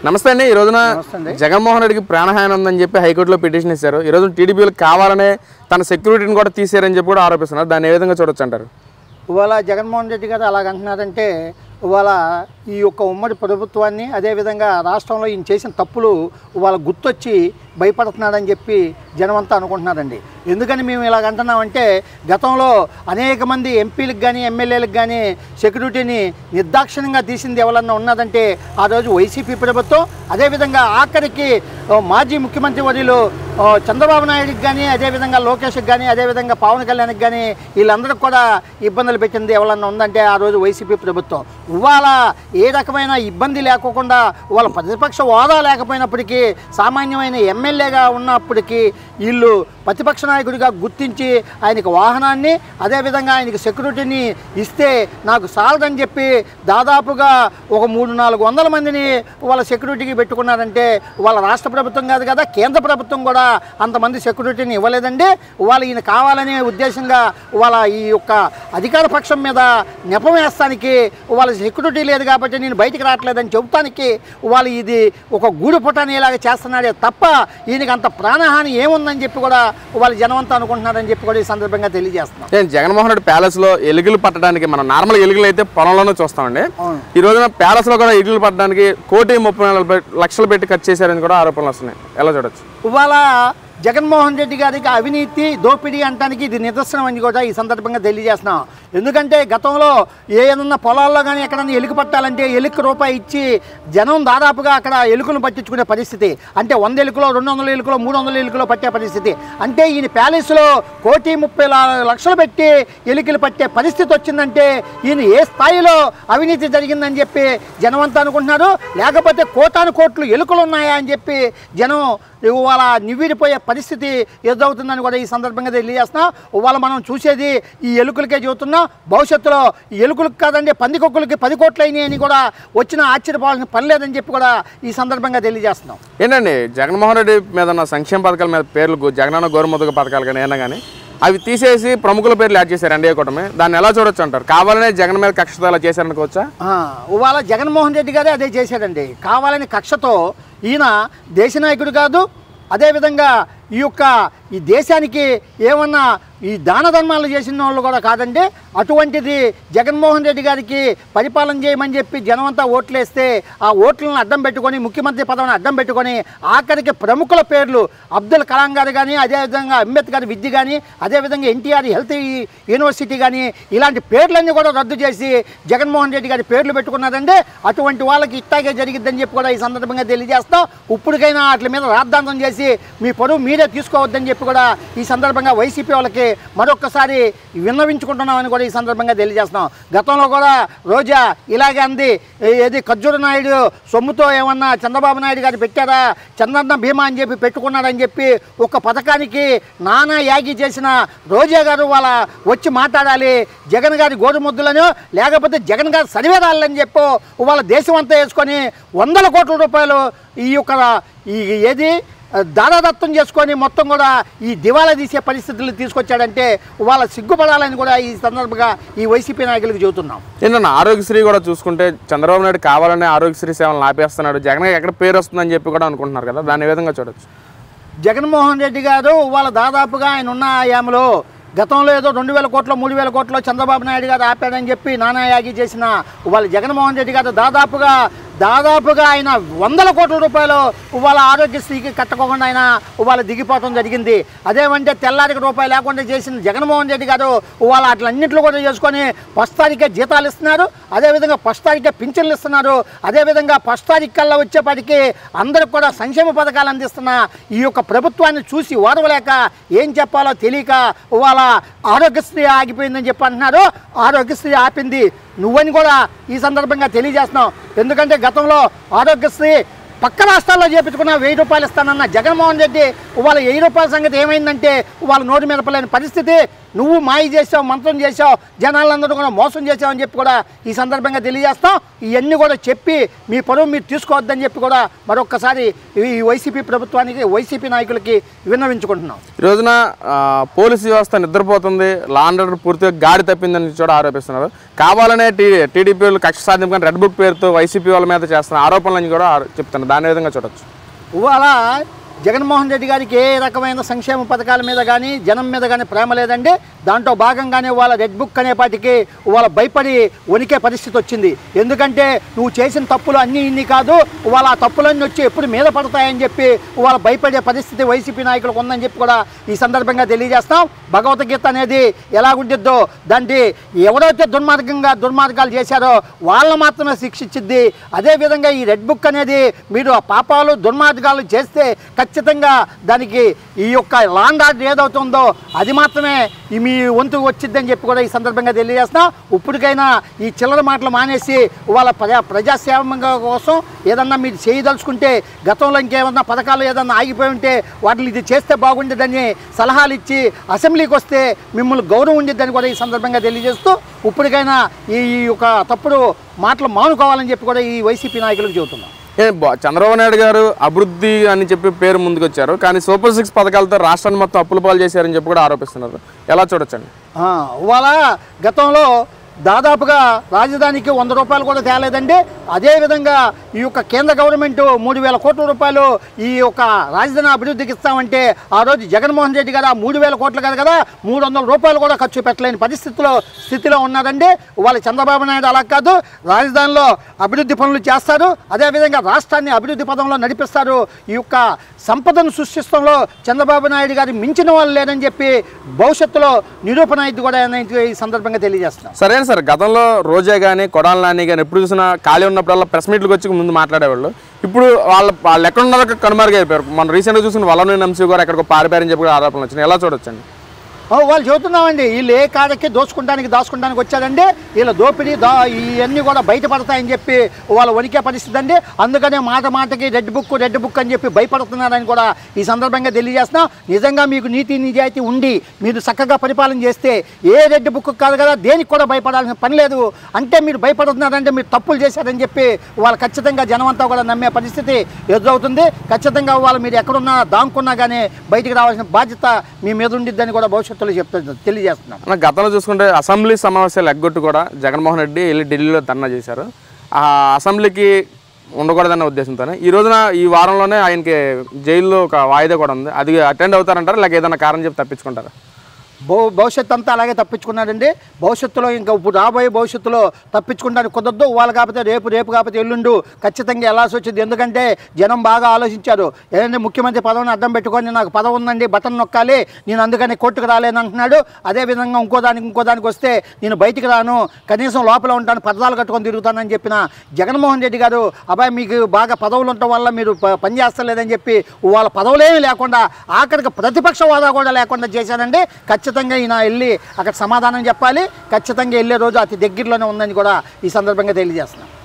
నమస్తే అండి. ఈ రోజున జగన్మోహన్ రెడ్డికి ప్రాణహాని ఉందని చెప్పి హైకోర్టులో పిటిషన్ ఇచ్చారు. ఈ రోజు టీడీపీలకు కావాలనే తన సెక్యూరిటీని కూడా తీసారని చెప్పి కూడా ఆరోపిస్తున్నారు. దాన్ని ఏ విధంగా చూడొచ్చు అంటారు? ఇవాళ జగన్మోహన్ రెడ్డి గారు అలాగంటున్నారంటే ఇవాళ ఈ యొక్క ఉమ్మడి ప్రభుత్వాన్ని అదేవిధంగా రాష్ట్రంలో ఈయన చేసిన తప్పులు ఇవాళ గుర్తొచ్చి భయపడుతున్నాడని చెప్పి జనమంతా అనుకుంటున్నారండి. ఎందుకని మేము ఇలాగంటున్నామంటే గతంలో అనేక మంది ఎంపీలకు కానీ ఎమ్మెల్యేలకు కానీ సెక్యూరిటీని నిర్దాక్షిణ్యంగా తీసింది ఎవరన్నా ఉన్నదంటే ఆ రోజు వైసీపీ ప్రభుత్వం. అదేవిధంగా ఆఖరికి మాజీ ముఖ్యమంత్రి వర్యులు చంద్రబాబు నాయుడుకి కానీ అదేవిధంగా లోకేష్కి కానీ అదేవిధంగా పవన్ కళ్యాణ్కి కానీ వీళ్ళందరికీ కూడా ఇబ్బందులు పెట్టింది ఎవరన్నా ఉందంటే ఆ రోజు వైసీపీ ప్రభుత్వం. ఇవాళ ఏ రకమైన ఇబ్బంది లేకోకుండా వాళ్ళ ప్రతిపక్ష హోదా లేకపోయినప్పటికీ సామాన్యమైన ఎమ్మెల్యేగా ఉన్నప్పటికీ వీళ్ళు ప్రతిపక్ష నాయకుడిగా గుర్తించి ఆయనకు వాహనాన్ని అదేవిధంగా ఆయనకి సెక్యూరిటీని ఇస్తే నాకు సాలదని చెప్పి దాదాపుగా ఒక 300-400 మందిని వాళ్ళ సెక్యూరిటీకి పెట్టుకున్నారంటే వాళ్ళ రాష్ట్ర ప్రభుత్వం కాదు కదా, కేంద్ర ప్రభుత్వం కూడా అంతమంది సెక్యూరిటీని ఇవ్వలేదండి. వాళ్ళు ఈయన కావాలనే ఉద్దేశంగా వాళ్ళ ఈ యొక్క అధికార పక్షం మీద నెపం వేస్తానికి వాళ్ళ సెక్యూరిటీ లేదు కాబట్టి నేను బయటికి రావట్లేదని చెబుతానికి వాళ్ళు ఇది ఒక గూడు పుటాని ఇలాగ చేస్తున్నాడే తప్ప ఈయనకి అంత ప్రాణహాని ఏముందని చెప్పి కూడా వాళ్ళు జనమంతా అనుకుంటున్నారని చెప్పి కూడా ఈ సందర్భంగా తెలియజేస్తున్నాం. జగన్మోహన్ రెడ్డి ప్యాలెస్ లో ఎలుగులు పట్టడానికి మనం నార్మల్ ఎలుగులు అయితే పొలంలోనే చూస్తామండి. ఈ రోజున ప్యాలెస్ లో కూడా ఎలుగులు పట్టడానికి 1,30,00,000 పెట్టి ఖర్చు చేశారని కూడా ఆరోపణలు వస్తున్నాయి. ఎలా చూడొచ్చు? ఇవాళ జగన్మోహన్ రెడ్డి గారికి అవినీతి దోపిడీ అంటానికి ఇది నిదర్శనం అని కూడా ఈ సందర్భంగా తెలియజేస్తున్నాం. ఎందుకంటే గతంలో ఏదన్నా పొలాల్లో కానీ ఎక్కడన్నా ఎలుక పట్టాలంటే ఎలుక రూపాయి ఇచ్చి జనం దాదాపుగా అక్కడ ఎలుకలను పట్టించుకునే పరిస్థితి. అంటే 100 ఎలుకలో 200 ఎలుకలో 300 ఎలుకలో పట్టే పరిస్థితి. అంటే ఈయన ప్యాలెస్లో 1,30,00,000 పెట్టి ఎలుకలు పట్టే పరిస్థితి వచ్చిందంటే ఈయన ఏ స్థాయిలో అవినీతి జరిగిందని చెప్పి జనం అంతా అనుకుంటున్నారు. లేకపోతే కోటాను కోట్లు ఎలుకలు ఉన్నాయా అని చెప్పి జనం ఇవాళ నివ్విడిపోయే పరిస్థితి ఎదురవుతుందని కూడా ఈ సందర్భంగా తెలియజేస్తున్నాం. ఇవాళ మనం చూసేది ఈ ఎలుకలకే చెబుతున్నాం. భవిష్యత్తులో ఈ ఎలుకలకు కాదండి పందికొక్కులకి 10 కోట్లు అయినాయి అని కూడా వచ్చిన ఆశ్చర్యపోవాల్సిన పని లేదని చెప్పి కూడా ఈ సందర్భంగా తెలియజేస్తున్నాం. ఏంటండి జగన్మోహన్ రెడ్డి మీద ఉన్న సంక్షేమ పథకాల మీద పేర్లు జగనన్న గోరుముద్దక పథకాలు కానీ ఏమైనా కానీ అవి తీసేసి ప్రముఖుల పేర్లు యాడ్ చేశారు ఎన్డీఏ కూటమి. దాన్ని ఎలా చూడొచ్చు అంటారు? కావాలనే జగన్ మీద కక్షతో అలా చేశారనుకోవచ్చా? ఇవాళ జగన్మోహన్ రెడ్డి గారే అదే చేశాడండి. కావాలని కక్షతో ఈయన దేశ నాయకుడు కాదు, అదేవిధంగా ఈ దేశానికి ఏమన్నా ఈ దాన ధర్మాలు చేసిన వాళ్ళు కూడా కాదండి. అటువంటిది జగన్మోహన్ రెడ్డి గారికి పరిపాలన చేయమని చెప్పి జనమంతా ఓట్లేస్తే ఆ ఓట్లను అడ్డం పెట్టుకొని ముఖ్యమంత్రి పదవిని అడ్డం పెట్టుకొని ఆఖరికి ప్రముఖుల పేర్లు అబ్దుల్ కలాం గారు కానీ అదేవిధంగా అంబేద్కర్ విద్య కానీ అదేవిధంగా ఎన్టీఆర్ హెల్త్ యూనివర్సిటీ కానీ ఇలాంటి పేర్లన్నీ కూడా రద్దు చేసి జగన్మోహన్ రెడ్డి గారి పేర్లు పెట్టుకున్నారండి. అటువంటి వాళ్ళకి ఇట్టాగే జరిగిద్దని చెప్పి కూడా ఈ సందర్భంగా తెలియజేస్తాం. ఇప్పటికైనా వాటి మీద రాద్ధాంతం చేసి మీ పరువు మీరే తీసుకోవద్దని చెప్పి కూడా ఈ సందర్భంగా వైసీపీ వాళ్ళకి మరొక్కసారి విన్నవించుకుంటున్నామని కూడా ఈ సందర్భంగా తెలియజేస్తున్నాం. గతంలో కూడా రోజా ఇలాగే అంది, ఏది ఖర్జూర నాయుడు సొమ్ముతో ఏమన్నా చంద్రబాబు నాయుడు గారు పెట్టారా, చంద్రన్న భీమా అని చెప్పి పెట్టుకున్నారని చెప్పి ఒక పథకానికి నానా యాగి చేసిన రోజా గారు వాళ్ళ వచ్చి మాట్లాడాలి. జగన్ గారి గోరుముద్దులను లేకపోతే జగన్ గారి సరివేదాలని చెప్పి వాళ్ళ దేశం అంతా వేసుకొని 100 కోట్ల రూపాయలు ఈ యొక్క ఏది దాదాదత్తం చేసుకొని మొత్తం కూడా ఈ దివాలా తీసే పరిస్థితులు తీసుకొచ్చాడంటే వాళ్ళ సిగ్గుపడాలని కూడా ఈ సందర్భంగా ఈ వైసీపీ నాయకులకు చెబుతున్నాం. ఏంటన్నా ఆరోగ్యశ్రీ కూడా చూసుకుంటే చంద్రబాబు నాయుడు కావాలనే ఆరోగ్యశ్రీ సేవలను ఆపేస్తున్నాడు. జగన్ ఎక్కడ పేరు వస్తుందని చెప్పి కూడా అనుకుంటున్నారు కదా, దాన్ని ఏ విధంగా చూడొచ్చు? జగన్మోహన్ రెడ్డి గారు వాళ్ళ దాదాపుగా ఆయన ఉన్న ఆయామలో గతంలో ఏదో 2,000 కోట్లు 3,000 కోట్లు చంద్రబాబు నాయుడు గారు ఆపాడని చెప్పి నానాయాగి చేసిన వాళ్ళ జగన్మోహన్ రెడ్డి గారు దాదాపుగా ఆయన 100 కోట్ల రూపాయలు ఇవాళ ఆరోగ్యశ్రీకి కట్టకోకుండా ఆయన ఇవాళ దిగిపోవడం జరిగింది. అదేమంటే తెల్లారికి రూపాయి లేకుండా చేసిన జగన్మోహన్ రెడ్డి గారు ఇవాళ అట్లన్నింటిలో కూడా చేసుకొని ఫస్ట్ తారీఖే జీతాలు ఇస్తున్నారు, అదేవిధంగా ఫస్ట్ తారీఖే పింఛన్లు ఇస్తున్నారు, అదేవిధంగా ఫస్ట్ తారీఖు కల్లా వచ్చేపాటికి అందరికి కూడా సంక్షేమ పథకాలు అందిస్తున్న ఈ యొక్క ప్రభుత్వాన్ని చూసి ఓర్వలేక ఏం చెప్పాలో తెలియక ఇవాళ ఆరోగ్యశ్రీ ఆగిపోయిందని చెప్పి అంటున్నారు. ఆరోగ్యశ్రీ ఆపింది నువ్వని కూడా ఈ సందర్భంగా తెలియజేస్తున్నాం. ఎందుకంటే గతంలో ఆరోగ్యశ్రీ పక్క రాష్ట్రాల్లో చేపించుకున్న 1000 రూపాయలు ఇస్తానన్న జగన్మోహన్ రెడ్డి ఇవాళ 1000 రూపాయల సంగతి ఏమైందంటే ఇవాళ నోటి మీద పడలేని పరిస్థితి. నువ్వు మాయ చేసావు, మంత్రం చేసావు, జనాలందరూ కూడా మోసం చేసావు అని చెప్పి కూడా ఈ సందర్భంగా తెలియజేస్తాం. ఇవన్నీ కూడా చెప్పి మీ పరువు మీరు తీసుకోవద్దని చెప్పి కూడా మరొక్కసారి ఈ వైసీపీ ప్రభుత్వానికి, వైసీపీ నాయకులకి విన్నవించుకుంటున్నాం. ఈ రోజున పోలీసు వ్యవస్థ నిద్రపోతుంది, లా అండ్ ఆర్డర్ పూర్తిగా గాడి తప్పిందని కూడా ఆరోపిస్తున్నారు. కావాలనే టీడీపీ వాళ్ళు కక్ష సాధింపుకొని రెడ్ బుక్ పేరుతో వైసీపీ వాళ్ళ మీద చేస్తున్న ఆరోపణలని కూడా చెప్తున్నారు. దాని విధంగా చూడొచ్చు. ఇవాళ జగన్మోహన్ రెడ్డి గారికి ఏ రకమైన సంక్షేమ పథకాల మీద కానీ జనం మీద కానీ ప్రేమ లేదండి. దాంట్లో భాగంగానే వాళ్ళ రెడ్ బుక్ అనేపాటికి వాళ్ళ భయపడి వణికే పరిస్థితి వచ్చింది. ఎందుకంటే నువ్వు చేసిన తప్పులు అన్నీ ఇన్ని కాదు, వాళ్ళ ఆ తప్పులన్నీ వచ్చి ఎప్పుడు మీద పడతాయని చెప్పి వాళ్ళ భయపడే పరిస్థితి వైసీపీ నాయకులకు ఉందని చెప్పి కూడా ఈ సందర్భంగా తెలియజేస్తాం. భగవద్గీత అనేది ఎలాగుంటుందో దాన్ని ఎవరైతే దుర్మార్గాలు చేశారో వాళ్ళని మాత్రమే శిక్షించిద్ది. అదేవిధంగా ఈ రెడ్ బుక్ అనేది మీరు ఆ పాపాలు దుర్మార్గాలు చేస్తే ఖచ్చితంగా దానికి ఈ యొక్క లా అండ్ ఆర్డర్ ఏదవుతుందో అది మాత్రమే మీ వంతు వచ్చిద్దని చెప్పి కూడా ఈ సందర్భంగా తెలియజేస్తున్నాం. ఇప్పటికైనా ఈ చిల్లర మాటలు మానేసి వాళ్ళ ప్రజాసేవ కోసం ఏదన్నా మీరు చేయదలుచుకుంటే, గతంలో ఇంకేమన్నా పథకాలు ఏదన్నా ఆగిపోయి ఉంటే వాటిని ఇది చేస్తే బాగుండేదని సలహాలు ఇచ్చి అసెంబ్లీకి వస్తే మిమ్మల్ని గౌరవం ఉండేదని కూడా ఈ సందర్భంగా తెలియజేస్తూ ఇప్పటికైనా ఈ యొక్క తప్పుడు మాటలు మానుకోవాలని చెప్పి కూడా ఈ వైసీపీ నాయకులకు చెబుతున్నాం. చంద్రబాబు నాయుడు గారు అభివృద్ధి అని చెప్పి పేరు ముందుకు వచ్చారు, కానీ సూపర్ 6 పథకాలతో రాష్ట్రాన్ని మొత్తం అప్పుల పాలు చేశారని చెప్పి కూడా ఆరోపిస్తున్నారు. ఎలా చూడొచ్చండి? ఇవాళ గతంలో దాదాపుగా రాజధానికి 100 రూపాయలు కూడా తేలేదండి. అదేవిధంగా ఈ యొక్క కేంద్ర గవర్నమెంట్ 3,000 కోట్ల రూపాయలు ఈ యొక్క రాజధాని అభివృద్ధికి ఇస్తామంటే ఆ రోజు జగన్మోహన్ రెడ్డి గారు 3,000 కోట్లు కాదు కదా 300 రూపాయలు కూడా ఖర్చు పెట్టలేని స్థితిలో ఉన్నారండి. వాళ్ళ చంద్రబాబు నాయుడు అలా కాదు, రాజధానిలో అభివృద్ధి పనులు చేస్తారు, అదేవిధంగా రాష్ట్రాన్ని అభివృద్ధి పదంలో నడిపిస్తారు. ఈ యొక్క సంపదను సృష్టించడంలో చంద్రబాబు నాయుడు గారు మించిన వాళ్ళు లేరని చెప్పి భవిష్యత్తులో నిరూపణ అయింది కూడా ఈ సందర్భంగా తెలియజేస్తున్నాం. సరే సార్, గతంలో రోజా కానీ కొడాలి నాని కానీ ఎప్పుడు చూసినా ఖాళీ ఉన్నప్పుడల్లా ప్రెస్ మీట్లకు వచ్చి ముందు మాట్లాడేవాళ్ళు. ఇప్పుడు వాళ్ళు ఎక్కడ ఉన్నారో కనుమరుగైపోయారు. మనం రీసెంట్గా చూసిన వల్లనూరి వంశీ గారు ఎక్కడికో పారిపోయారని చెప్పి కూడా ఆరోపణలు వచ్చినాయి. ఎలా చూడొచ్చండి? వాళ్ళు చెబుతున్నామండి, వీళ్ళు ఏ కాడకి దాచుకుంటానికి వచ్చారండి. వీళ్ళ దోపిడీ ఇవన్నీ కూడా బయటపడతాయని చెప్పి వాళ్ళు వణికే పరిస్థితి అండి. అందుకనే మాటకి రెడ్ బుక్ అని చెప్పి భయపడుతున్నారని కూడా ఈ సందర్భంగా తెలియజేస్తున్నాం. నిజంగా మీకు నీతి నిజాయితీ ఉండి మీరు చక్కగా పరిపాలన చేస్తే ఏ రెడ్ బుక్ కాదు కదా, దేనికి కూడా భయపడాల్సిన పని లేదు. అంటే మీరు భయపడుతున్నారంటే మీరు తప్పులు చేశారని చెప్పి వాళ్ళు ఖచ్చితంగా జనమంతా కూడా నమ్మే పరిస్థితి ఎదురవుతుంది. ఖచ్చితంగా వాళ్ళు మీరు ఎక్కడున్నా దాంకున్నా కానీ బయటికి రావాల్సిన బాధ్యత మీ మీద ఉండిద్దని కూడా భవిష్యత్తు తెలియజేస్తున్నాం. గతంలో చూసుకుంటే అసెంబ్లీ సమావేశాలు ఎగ్గొట్టు కూడా జగన్మోహన్ రెడ్డి వెళ్ళి ఢిల్లీలో ధర్నా చేశారు. ఆ అసెంబ్లీకి ఉండకూడదన్న ఉద్దేశంతోనే ఈ రోజున ఈ వారంలోనే ఆయనకి జైల్లో ఒక వాయిదా కూడా ఉంది. అది అటెండ్ అవుతారంటారా, లేక ఏదైనా కారణం చెప్పి తప్పించుకుంటారా? భవిష్యత్తు అంతా అలాగే తప్పించుకున్నాడండి. భవిష్యత్తులో ఇంకా ఇప్పుడు రాబోయే భవిష్యత్తులో తప్పించుకుంటానికి కుదరదు. వాళ్ళు కాకపోతే రేపు కాకపోతే ఎల్లుండు ఖచ్చితంగా వెళ్ళాల్సి వచ్చింది. ఎందుకంటే జనం బాగా ఆలోచించారు. ఏదంటే ముఖ్యమంత్రి పదవిని అడ్డం పెట్టుకొని నాకు పదవి ఉందండి, బటన్ నొక్కాలి, నేను అందుకని కోర్టుకు రాలేను అంటున్నాడు. అదేవిధంగా ఇంకో దానికి వస్తే నేను బయటికి రాను, కనీసం లోపల ఉంటాను, పరదాలు కట్టుకొని తిరుగుతానని చెప్పిన జగన్మోహన్ రెడ్డి గారు అబ్బాయి మీకు బాగా పదవులు ఉండటం వల్ల మీరు పని చేస్తలేదని చెప్పి వాళ్ళ పదవులేమీ లేకుండా ఆఖరికి ప్రతిపక్ష హోదా కూడా లేకుండా చేశారండి. ఖచ్చితంగా ఈయన వెళ్ళి అక్కడ సమాధానం చెప్పాలి. ఖచ్చితంగా వెళ్ళే రోజు అతి దగ్గరలోనే ఉందని కూడా ఈ సందర్భంగా తెలియజేస్తున్నాం.